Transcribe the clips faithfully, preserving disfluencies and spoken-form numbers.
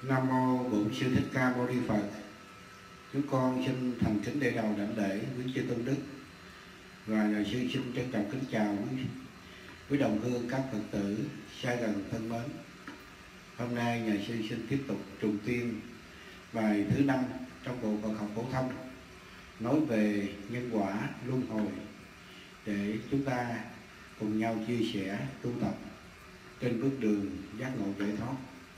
Nam mô Bổn Sư Thích Ca Mâu Ni Phật. Chúng con xin thành kính để đầu đảnh lễ quý chư tôn đức và nhà sư xin trân trọng kính chào quý, quý đồng hương các Phật tử xa gần thân mến. Hôm nay nhà sư xin tiếp tục trùng tuyên bài thứ năm trong bộ Phật học phổ thông, nói về nhân quả luân hồi để chúng ta cùng nhau chia sẻ tu tập trên bước đường giác ngộ giải thoát.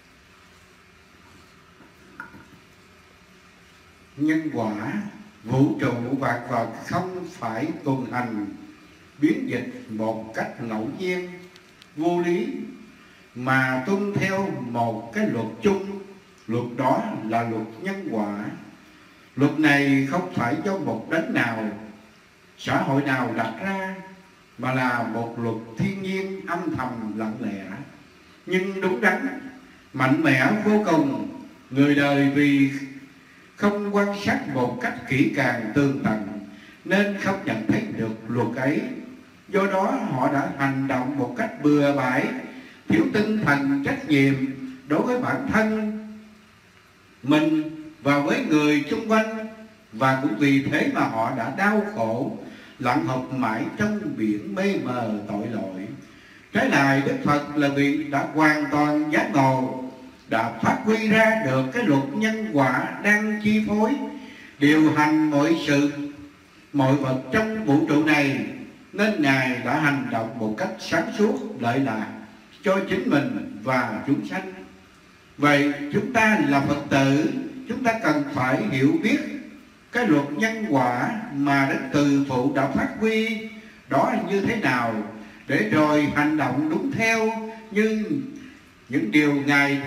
Nhân quả, vũ trụ vạn vật không phải tuần hành biến dịch một cách ngẫu nhiên vô lý, mà tuân theo một cái luật chung. Luật đó là luật nhân quả. Luật này không phải do một đấng nào, xã hội nào đặt ra, mà là một luật thiên nhiên âm thầm lặng lẽ nhưng đúng đắn, mạnh mẽ vô cùng. Người đời vì không quan sát một cách kỹ càng tường tận nên không nhận thấy được luật ấy. Do đó họ đã hành động một cách bừa bãi, thiếu tinh thần trách nhiệm đối với bản thân mình và với người xung quanh. Và cũng vì thế mà họ đã đau khổ lặn học mãi trong biển mê mờ tội lỗi. Trái lại, Đức Phật là vị đã hoàn toàn giác ngộ, đã phát huy ra được cái luật nhân quả đang chi phối điều hành mọi sự mọi vật trong vũ trụ này, nên Ngài đã hành động một cách sáng suốt lợi lạc cho chính mình và chúng sanh. Vậy chúng ta là Phật tử, chúng ta cần phải hiểu biết cái luật nhân quả mà Đức Từ Phụ đã phát huy đó như thế nào, để rồi hành động đúng theo như những điều Ngài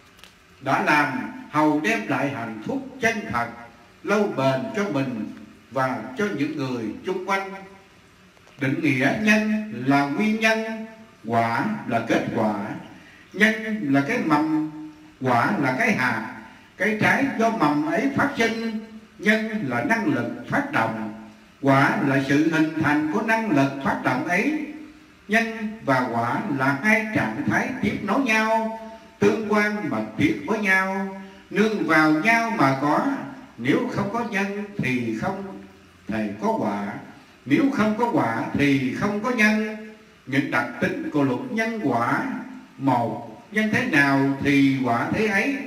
đã làm, hầu đem lại hạnh phúc chân thật lâu bền cho mình và cho những người xung quanh. Định nghĩa nhân là nguyên nhân, quả là kết quả. Nhân là cái mầm, quả là cái hạt, cái trái do mầm ấy phát sinh. Nhân là năng lực phát động, quả là sự hình thành của năng lực phát động ấy. Nhân và quả là hai trạng thái tiếp nối nhau, tương quan mật thiết với nhau, nương vào nhau mà có. Nếu không có nhân thì không thể có quả, nếu không có quả thì không có nhân. Những đặc tính của luật nhân quả: một, nhân thế nào thì quả thế ấy.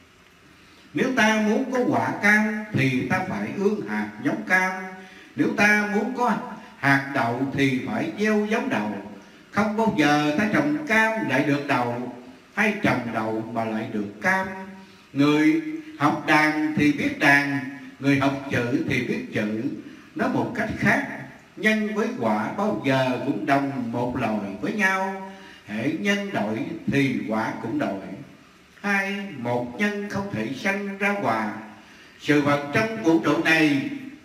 Nếu ta muốn có quả cam thì ta phải ương hạt giống cam. Nếu ta muốn có hạt đậu thì phải gieo giống đậu. Không bao giờ ta trồng cam lại được đậu, hay trồng đậu mà lại được cam. Người học đàn thì biết đàn, người học chữ thì biết chữ. Nói một cách khác, nhân với quả bao giờ cũng đồng một loài với nhau. Hễ nhân đổi thì quả cũng đổi. Hai, một nhân không thể sanh ra quả. Sự vật trong vũ trụ này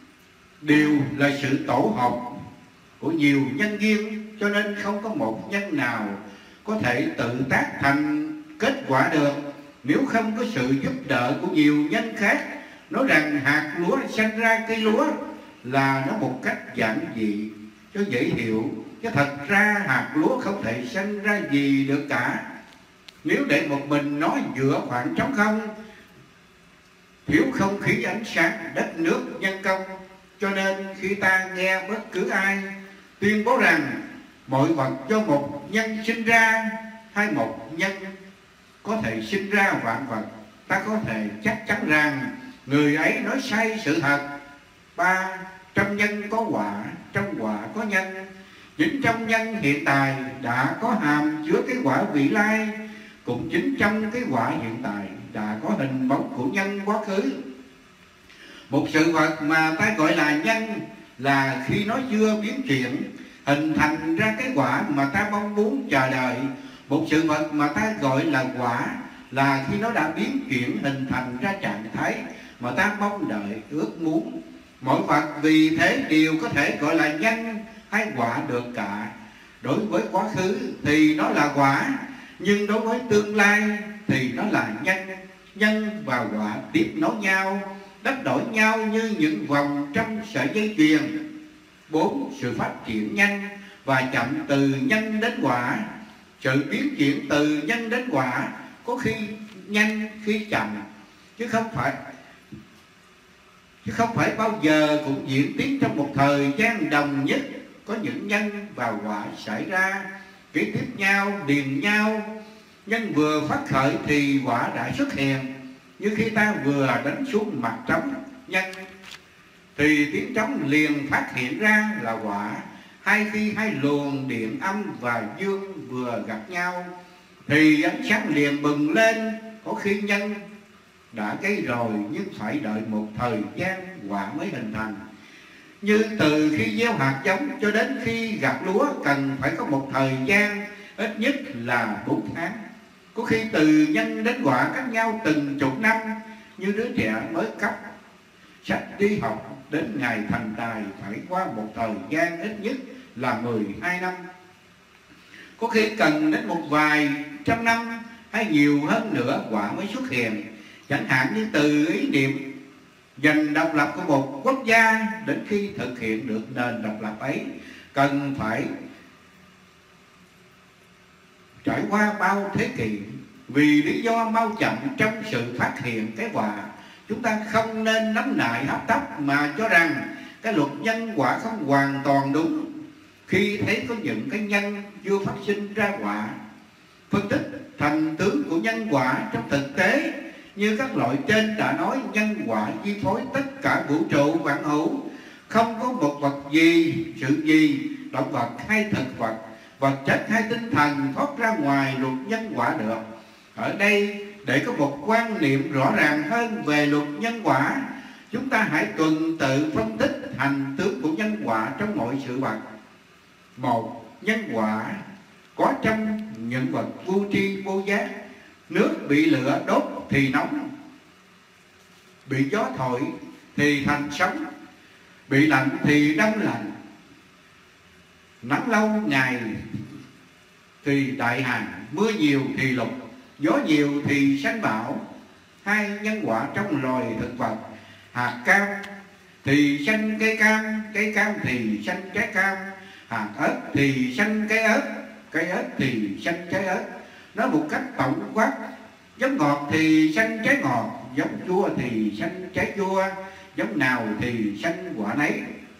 đều là sự tổ hợp của nhiều nhân duyên, cho nên không có một nhân nào có thể tự tác thành kết quả được nếu không có sự giúp đỡ của nhiều nhân khác. Nói rằng hạt lúa sanh ra cây lúa là nó một cách giản dị cho dễ hiểu, chứ thật ra hạt lúa không thể sanh ra gì được cả. Nếu để một mình nó giữa khoảng trống không, thiếu không khí, ánh sáng, đất nước, nhân công. Cho nên khi ta nghe bất cứ ai tuyên bố rằng mọi vật do một nhân sinh ra, hay một nhân có thể sinh ra vạn vật, ta có thể chắc chắn rằng người ấy nói sai sự thật. Ba, trong nhân có quả, trong quả có nhân. Chính trong nhân hiện tại đã có hàm chứa cái quả vị lai, cũng chính trong cái quả hiện tại đã có hình bóng của nhân quá khứ. Một sự vật mà ta gọi là nhân là khi nó chưa biến chuyển hình thành ra cái quả mà ta mong muốn chờ đợi. Một sự vật mà ta gọi là quả là khi nó đã biến chuyển hình thành ra trạng thái mà ta mong đợi ước muốn. Mọi vật vì thế đều có thể gọi là nhân hay quả được cả. Đối với quá khứ thì nó là quả, nhưng đối với tương lai thì nó là nhân. Nhân và quả tiếp nối nhau, đắp đổi nhau như những vòng trong sợi dây chuyền. Bốn, sự phát triển nhanh và chậm từ nhân đến quả. Sự biến chuyển từ nhân đến quả có khi nhanh khi chậm, chứ không phải chứ không phải bao giờ cũng diễn tiến trong một thời gian đồng nhất. Có những nhân và quả xảy ra kế tiếp nhau, liền nhau. Nhân vừa phát khởi thì quả đã xuất hiện, như khi ta vừa đánh xuống mặt trống nhân thì tiếng trống liền phát hiện ra là quả. Hai khi hai luồng điện âm và dương vừa gặp nhau thì ánh sáng liền bừng lên. Có khi nhân đã gây rồi nhưng phải đợi một thời gian quả mới hình thành. Như từ khi gieo hạt giống cho đến khi gặt lúa cần phải có một thời gian ít nhất là bốn tháng. Có khi từ nhân đến quả cách nhau từng chục năm. Như đứa trẻ mới cấp sách đi học đến ngày thành tài phải qua một thời gian ít nhất là mười hai năm. Có khi cần đến một vài trăm năm hay nhiều hơn nữa quả mới xuất hiện. Chẳng hạn như từ ý niệm giành độc lập của một quốc gia đến khi thực hiện được nền độc lập ấy cần phải trải qua bao thế kỷ. Vì lý do mau chậm trong sự phát hiện cái quả, chúng ta không nên nắm nại hấp tấp mà cho rằng cái luật nhân quả không hoàn toàn đúng. Khi thấy có những cái nhân chưa phát sinh ra quả, phân tích thành tướng của nhân quả trong thực tế như các loại trên đã nói, nhân quả chi phối tất cả vũ trụ vạn hữu. Không có một vật gì, sự gì, động vật hay thực vật, vật chất hay tinh thần thoát ra ngoài luật nhân quả được. Ở đây để có một quan niệm rõ ràng hơn về luật nhân quả, chúng ta hãy tuần tự phân tích thành tướng của nhân quả trong mọi sự vật. Một, nhân quả có trong những vật vô tri vô giác. Nước bị lửa đốt thì nóng, bị gió thổi thì thành sóng, bị lạnh thì đông lạnh. Nắng lâu ngày thì đại hạn, mưa nhiều thì lụt, gió nhiều thì sanh bão. Hai, nhân quả trong loài thực vật. Hạt cam thì sanh cây cam, cây cam thì sanh trái cam. Hạt ớt thì sanh cây ớt, cây ớt thì sanh trái ớt. Nói một cách tổng quát, giống ngọt thì sanh trái ngọt, giống chua thì sanh trái chua, giống nào thì sanh quả nấy.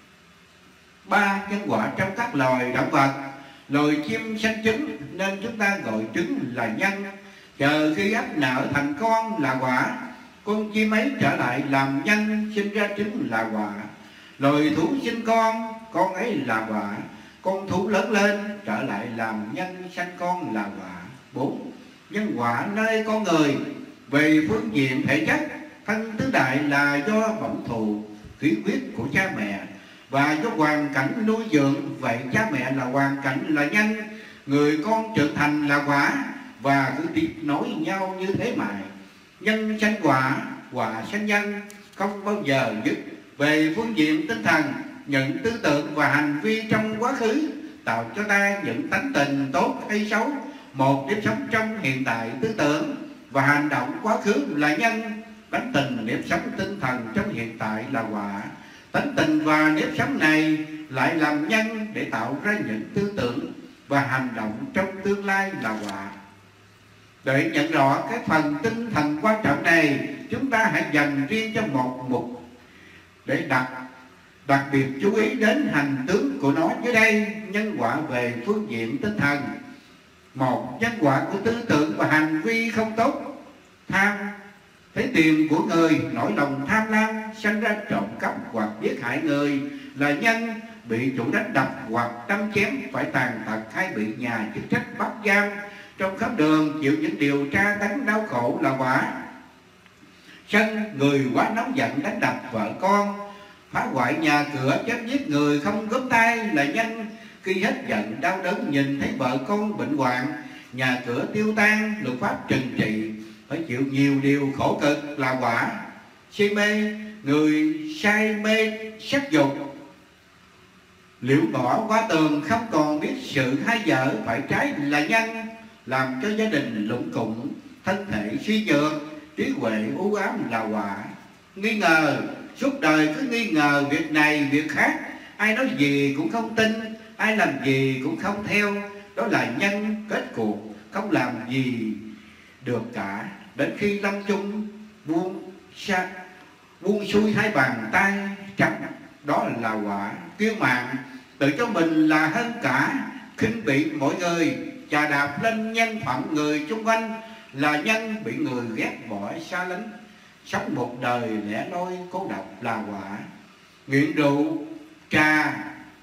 Ba, nhân quả trong các loài động vật. Loài chim sanh trứng nên chúng ta gọi trứng là nhân. Chờ khi ấp nở thành con là quả, con chim ấy trở lại làm nhân, sinh ra trứng là quả. Loài thú sinh con, con ấy là quả, con thú lớn lên trở lại làm nhân, sanh con là quả. Bốn, nhân quả nơi con người. Về phương diện thể chất, thân tứ đại là do bẩm thù khí huyết của cha mẹ và do hoàn cảnh nuôi dưỡng. Vậy cha mẹ là hoàn cảnh là nhân, người con trưởng thành là quả, và cứ tiếp nối nhau như thế mãi. Nhân sanh quả, quả sanh nhân, không bao giờ dứt. Về phương diện tinh thần, những tư tưởng và hành vi trong quá khứ tạo cho ta những tánh tình tốt hay xấu. Một nếp sống trong hiện tại tư tưởng và hành động quá khứ là nhân. Tánh tình nếp sống tinh thần trong hiện tại là quả. Tánh tình và nếp sống này lại làm nhân để tạo ra những tư tưởng và hành động trong tương lai là quả. Để nhận rõ cái phần tinh thần quan trọng này, chúng ta hãy dành riêng cho một mục để đặt đặc biệt chú ý đến hành tướng của nó dưới đây. Nhân quả về phương diện tinh thần. Một, nhân quả của tư tưởng và hành vi không tốt. Tham, thấy tiền của người, nỗi lòng tham lam, sanh ra trộm cắp hoặc giết hại người là nhân. Bị chủ đánh đập hoặc đâm chém, phải tàn tật hay bị nhà chức trách bắt giam trong khắp đường, chịu những điều tra tấn đau khổ là quả. Sân, người quá nóng giận đánh đập vợ con, phá hoại nhà cửa, chém giết người không góp tay là nhân. Khi hết giận đau đớn nhìn thấy vợ con bệnh hoạn, nhà cửa tiêu tan, luật pháp trừng trị, phải chịu nhiều điều khổ cực là quả. Si mê, người say mê sắc dục, liễu bỏ qua tường không còn biết sự hay dở phải trái là nhân. Làm cho gia đình lũng cụng, thân thể suy nhược, trí huệ u ám là quả. Nghi ngờ, suốt đời cứ nghi ngờ việc này việc khác, ai nói gì cũng không tin, ai làm gì cũng không theo, đó là nhân. Kết cuộc không làm gì được cả. đến khi lâm chung buông xa buông xuôi hai bàn tay trắng, đó là quả kiêu mạn, tự cho mình là hơn cả, khinh bị mọi người, chà đạp lên nhân phẩm người chung quanh, là nhân bị người ghét bỏ xa lánh, sống một đời lẻ loi cô độc là quả. Nghiện rượu trà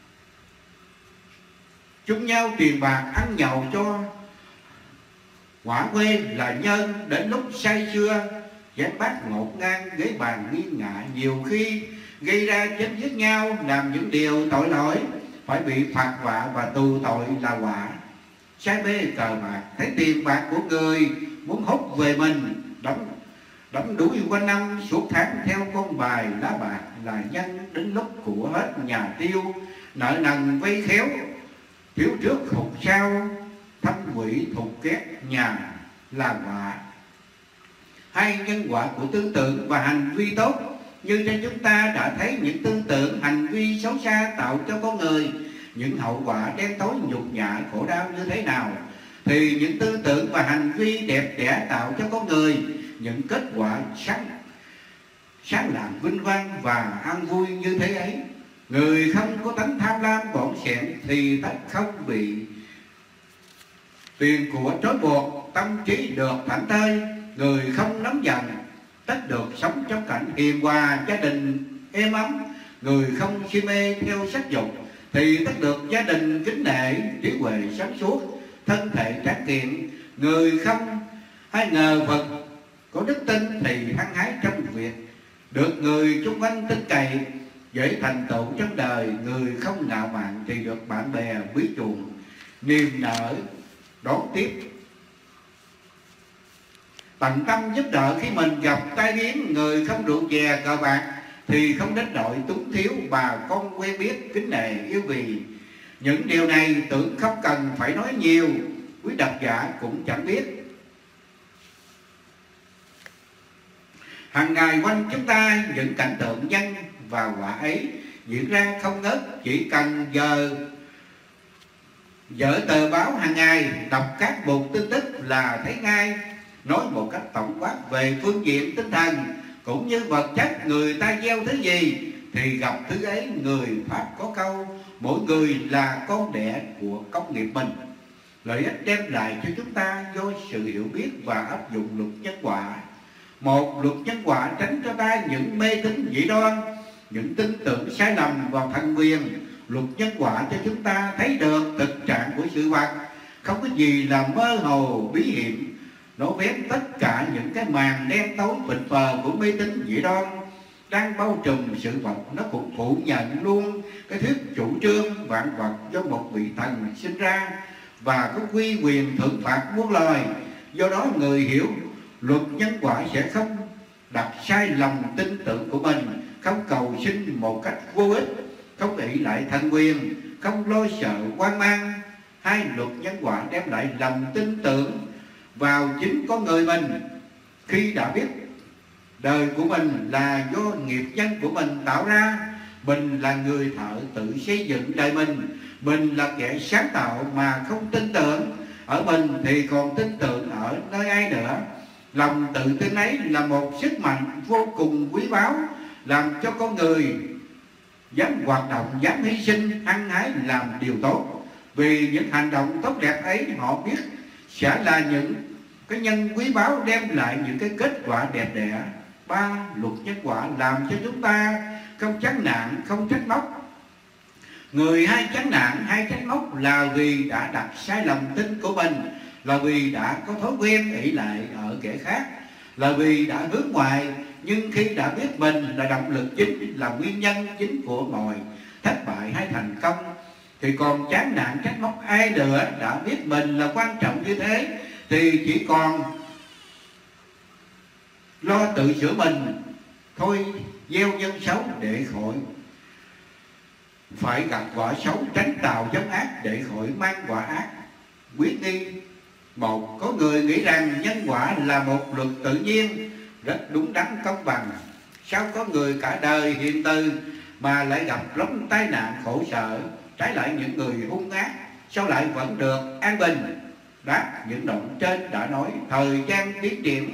chung nhau tiền bạc ăn nhậu cho quả quê là nhân, đến lúc say sưa chén bát ngột ngang ghế bàn nghiêng ngả, nhiều khi gây ra chém giết nhau, làm những điều tội lỗi phải bị phạt vạ và tù tội là quả. Say mê cờ bạc, thấy tiền bạc của người muốn hút về mình, đóng đóng đuổi quanh năm suốt tháng theo con bài lá bạc là nhân, đến lúc của hết nhà tiêu, nợ nần vay khéo, thiếu trước hụt sau, thâm quỷ thục ghét nhà là quả. Hai nhân quả của tư tưởng và hành vi tốt, như trên chúng ta đã thấy những tư tưởng hành vi xấu xa tạo cho con người những hậu quả đen tối nhục nhã khổ đau như thế nào, thì những tư tưởng và hành vi đẹp đẽ tạo cho con người những kết quả sáng sáng lạng vinh quang và an vui như thế ấy. Người không có tánh tham lam bỏng sẻn thì tất không bị tiền của trói buộc, tâm trí được thảnh thơi. Người không nóng giận tất được sống trong cảnh hiền hòa, gia đình êm ấm. Người không si mê theo sắc dục thì tất được gia đình kính nể, trí huệ sáng suốt, thân thể tráng kiện. Người không hay ngờ Phật có đức tin thì hăng hái trong việc được người chung quanh tin cậy, dễ thành tựu trong đời. Người không ngạo mạn thì được bạn bè quý chuộng, niềm nở đón tiếp, tận tâm giúp đỡ khi mình gặp tai biến. Người không rượu chè cờ bạc thì không đến đội túng thiếu, bà con quen biết kính nể yêu vì. Những điều này tưởng không cần phải nói nhiều, quý độc giả cũng chẳng biết. Hàng ngày quanh chúng ta những cảnh tượng nhân và quả ấy diễn ra không ngớt, chỉ cần giờ dở tờ báo hàng ngày, đọc các mục tin tức là thấy ngay. Nói một cách tổng quát về phương diện tinh thần cũng như vật chất, người ta gieo thứ gì thì gặp thứ ấy. Người Pháp có câu mỗi người là con đẻ của công nghiệp mình. Lợi ích đem lại cho chúng ta do sự hiểu biết và áp dụng luật nhân quả. Một, luật nhân quả tránh cho ta những mê tín dị đoan, những tin tưởng sai lầm vào thần quyền. Luật nhân quả cho chúng ta thấy được thực trạng của sự vật, không có gì là mơ hồ bí hiểm. Nó vén tất cả những cái màn đen tối phình phờ của mê tín dị đoan đang bao trùm sự vật. Nó cũng phủ nhận luôn cái thuyết chủ trương vạn vật do một vị thần sinh ra và có quy quyền thưởng phạt muôn loài. Do đó người hiểu luật nhân quả sẽ không đặt sai lầm tin tưởng của mình, không cầu xin một cách vô ích, không ỷ lại thần quyền, không lo sợ hoang mang. Hai, luật nhân quả đem lại lòng tin tưởng vào chính con người mình. Khi đã biết đời của mình là do nghiệp nhân của mình tạo ra, mình là người thợ tự xây dựng đời mình, mình là kẻ sáng tạo mà không tin tưởng ở mình thì còn tin tưởng ở nơi ai nữa. Lòng tự tin ấy là một sức mạnh vô cùng quý báu, làm cho con người dám hoạt động, dám hy sinh, hăng hái làm điều tốt. Vì những hành động tốt đẹp ấy họ biết sẽ là những cái nhân quý báu đem lại những cái kết quả đẹp đẽ. Ba, luật nhân quả làm cho chúng ta không chán nản, không trách móc. Người hay chán nản hay trách móc là vì đã đặt sai lầm tin của mình, là vì đã có thói quen ỷ lại ở kẻ khác, là vì đã hướng ngoại. Nhưng khi đã biết mình là động lực chính, là nguyên nhân chính của mọi thất bại hay thành công thì còn chán nản trách móc ai nữa. Đã biết mình là quan trọng như thế thì chỉ còn lo tự sửa mình thôi, gieo nhân xấu để khỏi phải gặp quả xấu, tránh tạo giống ác để khỏi mang quả ác. Quyết nghi. Một, có người nghĩ rằng nhân quả là một luật tự nhiên rất đúng đắn công bằng. Sao có người cả đời hiền từ mà lại gặp lắm tai nạn khổ sở? Trái lại những người hung ác sao lại vẫn được an bình? Đáp, những đoạn trên đã nói thời gian tiến triển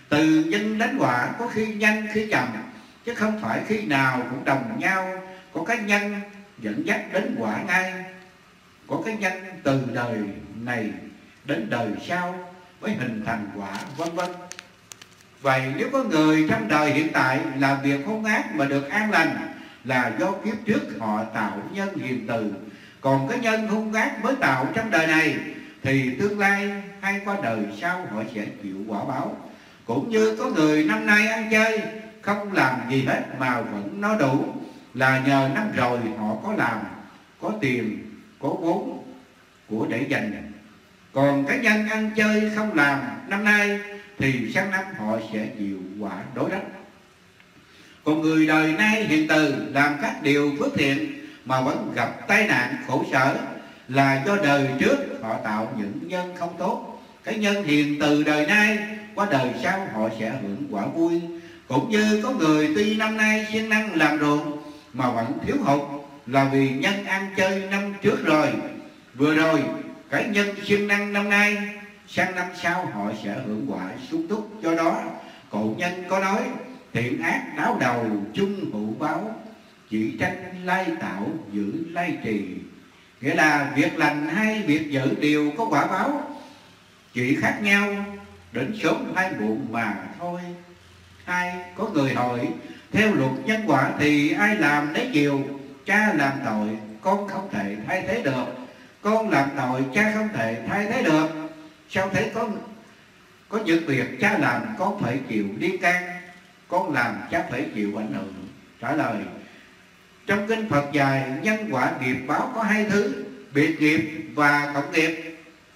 Từ nhân đánh quả có khi nhanh khi chậm, chứ không phải khi nào cũng đồng nhau. Có cái nhân dẫn dắt đến quả ngay, có cái nhân từ đời này đến đời sau mới hình thành quả, vân vân. Vậy nếu có người trong đời hiện tại làm việc hung ác mà được an lành, là do kiếp trước họ tạo nhân hiền từ. Còn cái nhân hung ác mới tạo trong đời này, thì tương lai hay qua đời sau họ sẽ chịu quả báo. Cũng như có người năm nay ăn chơi không làm gì hết mà vẫn no đủ, là nhờ năm rồi họ có làm, có tiền, có vốn của để dành. Còn cái nhân ăn chơi không làm năm nay, thì sang năm họ sẽ chịu quả đối đất. Còn người đời nay hiện từ làm các điều phước thiện mà vẫn gặp tai nạn khổ sở, là do đời trước họ tạo những nhân không tốt. Cái nhân hiền từ đời nay qua đời sau họ sẽ hưởng quả vui. Cũng như có người tuy năm nay siêng năng làm ruộng mà vẫn thiếu hụt, là vì nhân ăn chơi năm trước rồi. Vừa rồi cái nhân siêng năng năm nay, sang năm sau họ sẽ hưởng quả sung túc. Do đó cổ nhân có nói, thiện ác đáo đầu chung hữu báo, chỉ tranh lai tạo giữ lai trì. Nghĩa là việc lành hay việc dữ đều có quả báo, chỉ khác nhau đến sớm hay muộn mà thôi. Hai, có người hỏi, theo luật nhân quả thì ai làm nấy chịu. Cha làm tội con không thể thay thế được, con làm tội cha không thể thay thế được. Sao thế con? Có những việc cha làm con phải chịu liên can, con làm cha phải chịu ảnh hưởng. Trả lời, trong kinh Phật dạy nhân quả nghiệp báo có hai thứ, biệt nghiệp và cộng nghiệp.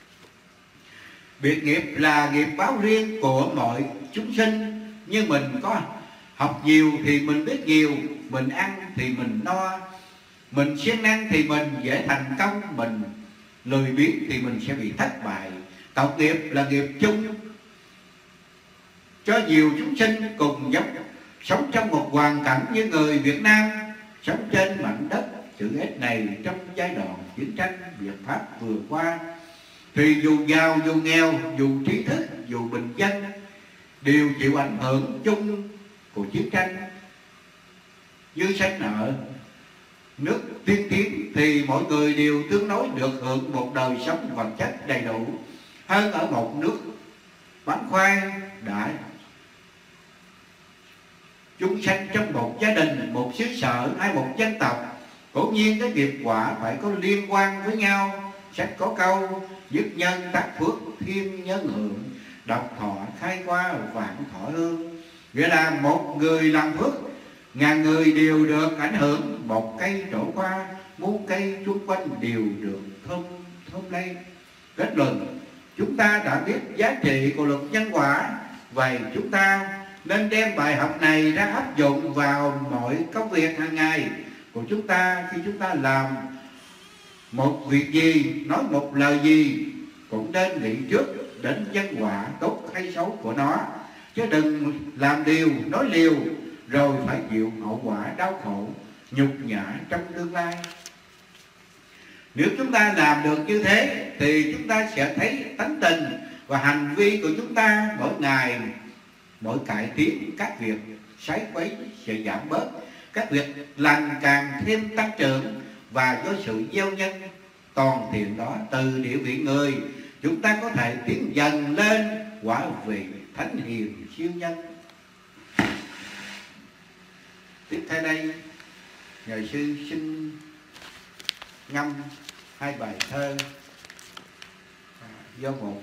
Biệt nghiệp là nghiệp báo riêng của mọi chúng sinh. Như mình có học nhiều thì mình biết nhiều, mình ăn thì mình no, mình siêng năng thì mình dễ thành công, mình lười biếng thì mình sẽ bị thất bại. Cộng nghiệp là nghiệp chung cho nhiều chúng sinh cùng giống sống trong một hoàn cảnh như người Việt Nam sống trên mảnh đất chữ S này trong giai đoạn chiến tranh Việt Pháp vừa qua. Thì dù giàu dù nghèo, dù trí thức dù bình dân đều chịu ảnh hưởng chung của chiến tranh. Như sanh ở nước tiên tiến thì mỗi người đều tương đối được hưởng một đời sống vật chất đầy đủ, hơn ở một nước bán khoai đã chúng sanh trong một gia đình, một xứ sở hay một dân tộc. Cố nhiên cái nghiệp quả phải có liên quan với nhau. Sách có câu dứt nhân tác phước thiên nhân hưởng, độc thọ khai qua vạn thọ hương. Nghĩa là một người làm phước, ngàn người đều được ảnh hưởng. Một cây trổ qua, muôn cây chung quanh đều được thơm thơm lây. Kết luận, chúng ta đã biết giá trị của luật nhân quả. Vậy chúng ta nên đem bài học này ra áp dụng vào mọi công việc hàng ngày của chúng ta. Khi chúng ta làm một việc gì, nói một lời gì, cũng nên nghĩ trước đến nhân quả tốt hay xấu của nó, chứ đừng làm điều nói liều rồi phải chịu hậu quả đau khổ nhục nhã trong tương lai. Nếu chúng ta làm được như thế thì chúng ta sẽ thấy tánh tình và hành vi của chúng ta mỗi ngày mỗi cải tiến, các việc sái quấy sẽ giảm bớt, các việc lành càng thêm tăng trưởng. Và do sự gieo nhân toàn thiện đó từ địa vị người, chúng ta có thể tiến dần lên quả vị thánh hiền siêu nhân. Tiếp theo đây, nhà sư xin ngâm hai bài thơ do một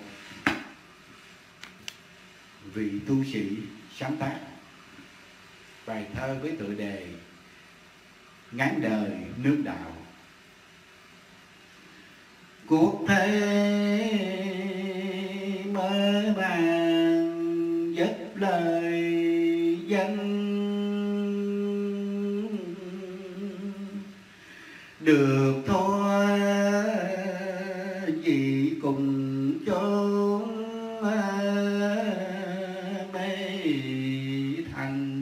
vị tu sĩ sáng tác. Bài thơ với tựa đề Ngắn đời nước đạo. Cuộc thế mơ màng dứt lời danh, được thôi gì cùng chốn mê thành.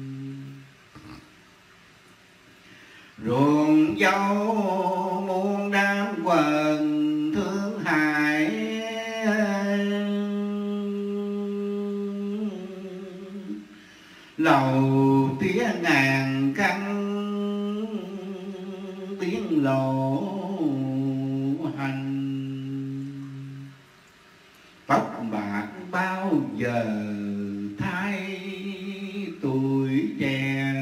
Ruộng dâu muôn đám quần thương hại, hành. Tóc bạc bao giờ thay tuổi trẻ,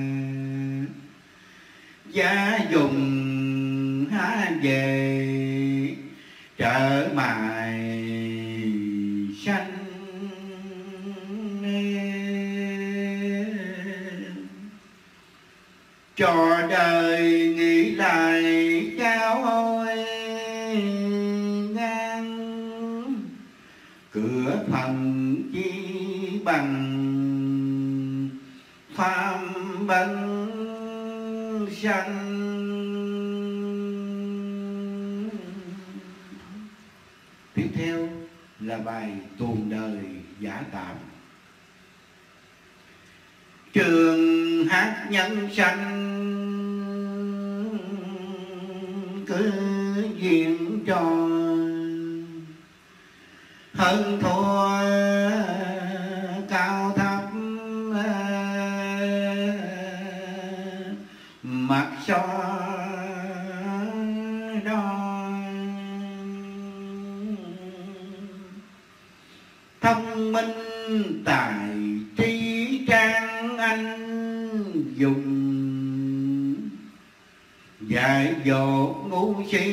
giá dùng há về trở mài xanh. Cho đời nghĩ lại cháu ơi ngang, cửa phần chi bằng phàm bần sanh. Tiếp theo là bài tuồng đời giả tạm. Trường hát nhân sanh cứ diễn trò, hơn thua cao thấp mặt so đo. Thông minh tài trí trang anh dùng, dạy dỗ ngu si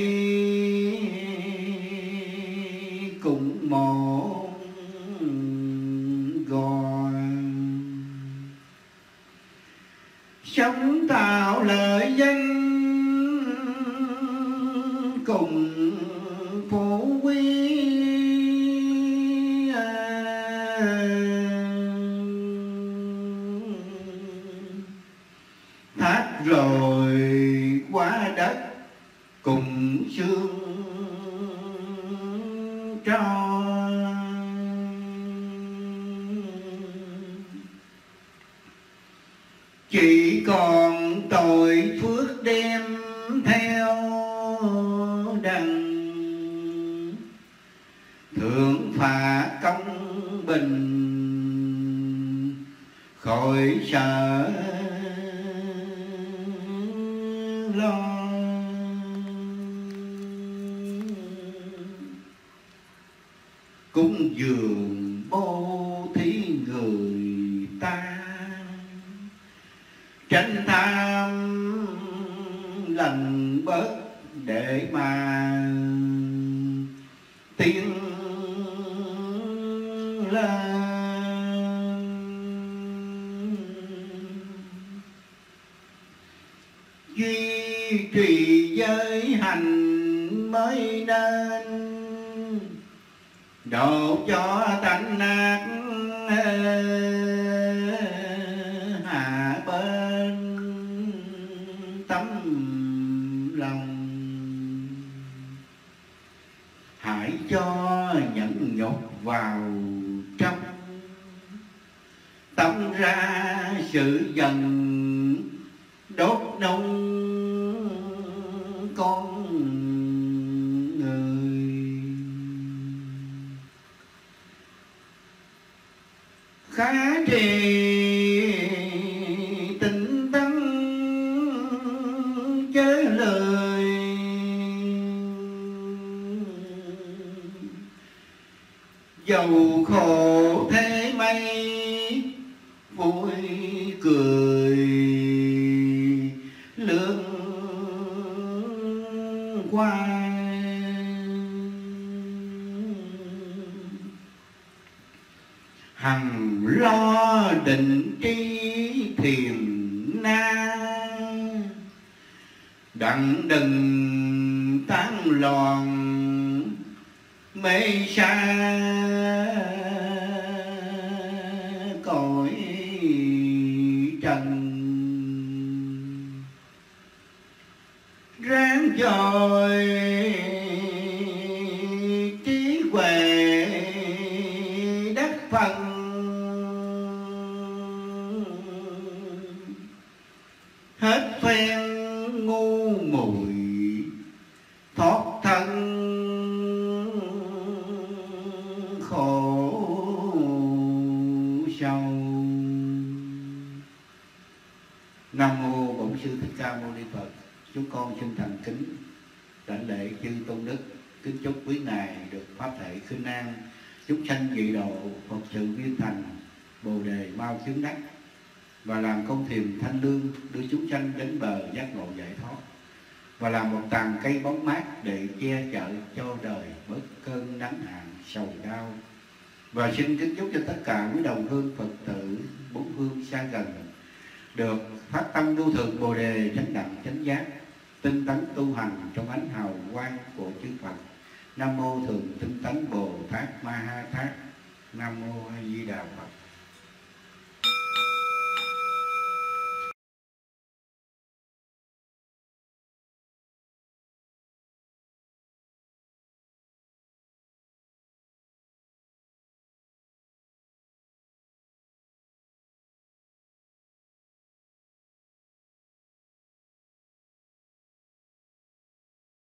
cũng một gọi. Sống tạo lợi danh cùng phú quý, thác rồi qua đất cùng sương tro. Chỉ còn tội phước đem theo đằng, thượng phạt công bình khỏi sợ lo. Cúng dường bố thí người ta, tránh tham lần bớt để mà tiến lên. Duy trì giới hành mới nên, độ cho tánh ác hạ bên tấm lòng. Hãy cho nhẫn nhục vào trong, tâm ra sự dần đốt nung con người. Khá trì tinh tấn chớ lời, dầu khổ thế mấy vui cười lương qua. Hằng lo định trí thiền na, đặng đừng tán loạn mê sa cõi trần. Ráng dồi trí huệ đắc phần, hết phen ngu muội thoát thân khổ sâu. Nam mô Bổn Sư Thích Ca Mâu Ni Phật. Chúng con xin thành kính kính chúc quý ngài được pháp thể khinh an, chúc sanh dị độ, Phật sự viên thành, Bồ đề mau chứng đắc, và làm công thiền thanh lương đưa chúng sanh đến bờ giác ngộ giải thoát, và làm một tàn cây bóng mát để che chở cho đời bớt cơn nắng hạn sầu đau. Và xin kính chúc cho tất cả quý đồng hương Phật tử bốn phương xa gần được phát tâm lưu thường Bồ đề, chánh đẳng chánh giác, tinh tấn tu hành trong ánh hào quang của chư Phật. Nam mô Thường Tinh Tấn Bồ Tát Ma Ha Tát. Nam mô A Di Đà Phật.